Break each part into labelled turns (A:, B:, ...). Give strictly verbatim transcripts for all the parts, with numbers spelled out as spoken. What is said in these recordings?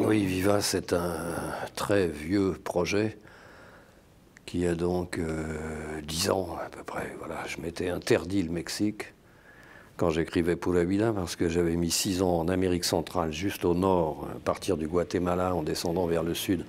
A: Oui, Viva, c'est un très vieux projet qui a donc euh, dix ans à peu près. Voilà, je m'étais interdit le Mexique quand j'écrivais Pura Vida parce que j'avais mis six ans en Amérique centrale, juste au nord, à partir du Guatemala en descendant vers le sud,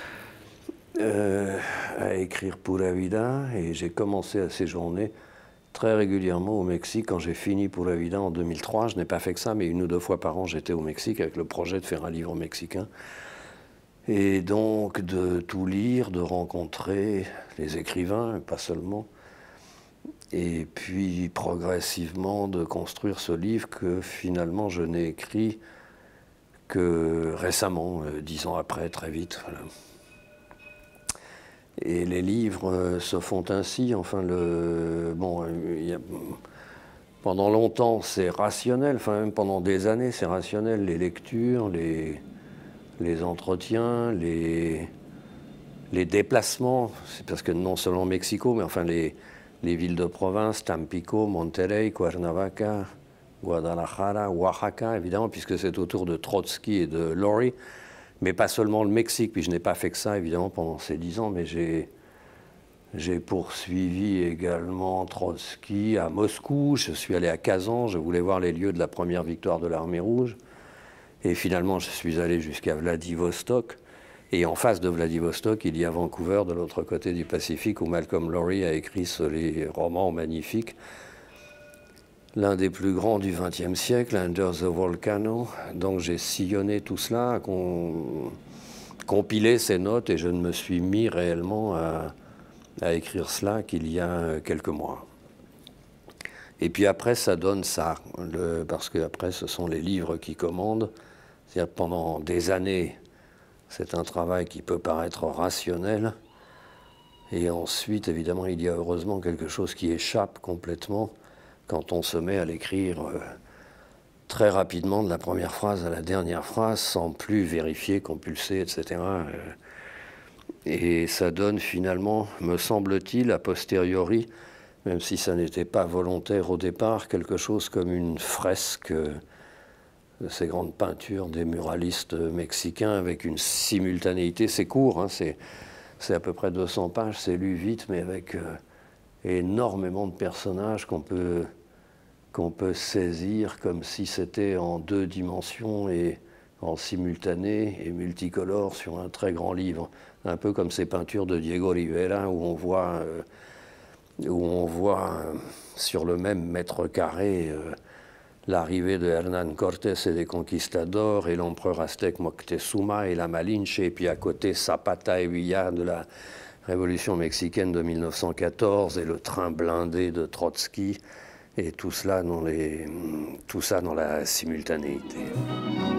A: euh, à écrire Pura Vida, et j'ai commencé à séjourner très régulièrement au Mexique. Quand j'ai fini Pura Vida en deux mille trois, je n'ai pas fait que ça, mais une ou deux fois par an, j'étais au Mexique avec le projet de faire un livre mexicain. Et donc de tout lire, de rencontrer les écrivains, pas seulement, et puis progressivement de construire ce livre que finalement je n'ai écrit que récemment, euh, dix ans après, très vite. Voilà. Et les livres euh, se font ainsi. Enfin, le, bon, euh, y a, pendant longtemps, c'est rationnel. Enfin, même pendant des années, c'est rationnel. Les lectures, les, les entretiens, les, les déplacements. C'est parce que non seulement Mexico, mais enfin les, les villes de province, Tampico, Monterrey, Cuernavaca, Guadalajara, Oaxaca, évidemment, puisque c'est autour de Trotsky et de Lori. Mais pas seulement le Mexique, puis je n'ai pas fait que ça, évidemment, pendant ces dix ans, mais j'ai j'ai poursuivi également Trotsky à Moscou, je suis allé à Kazan, je voulais voir les lieux de la première victoire de l'Armée rouge, et finalement je suis allé jusqu'à Vladivostok, et en face de Vladivostok, il y a Vancouver, de l'autre côté du Pacifique, où Malcolm Lowry a écrit ce les romans magnifiques, l'un des plus grands du vingtième siècle, Under the Volcano. Donc j'ai sillonné tout cela, con, compilé ces notes, et je ne me suis mis réellement à, à écrire cela qu'il y a quelques mois. Et puis après, ça donne ça, le, parce qu'après, ce sont les livres qui commandent. C'est-à-dire pendant des années, c'est un travail qui peut paraître rationnel. Et ensuite, évidemment, il y a heureusement quelque chose qui échappe complètement quand on se met à l'écrire euh, très rapidement, de la première phrase à la dernière phrase, sans plus vérifier, compulser, et cetera. Euh, et ça donne finalement, me semble-t-il, a posteriori, même si ça n'était pas volontaire au départ, quelque chose comme une fresque euh, de ces grandes peintures des muralistes mexicains avec une simultanéité. C'est court, hein, c'est à peu près deux cents pages, c'est lu vite, mais avec euh, énormément de personnages qu'on peut... qu'on peut saisir comme si c'était en deux dimensions et en simultané et multicolore sur un très grand livre. Un peu comme ces peintures de Diego Rivera où on voit, euh, où on voit euh, sur le même mètre carré euh, l'arrivée de Hernán Cortés et des conquistadors et l'empereur aztèque Moctezuma et la Malinche, et puis à côté Zapata et Villa de la Révolution mexicaine de mille neuf cent quatorze et le train blindé de Trotsky. Et tout cela dans les, tout ça dans la simultanéité.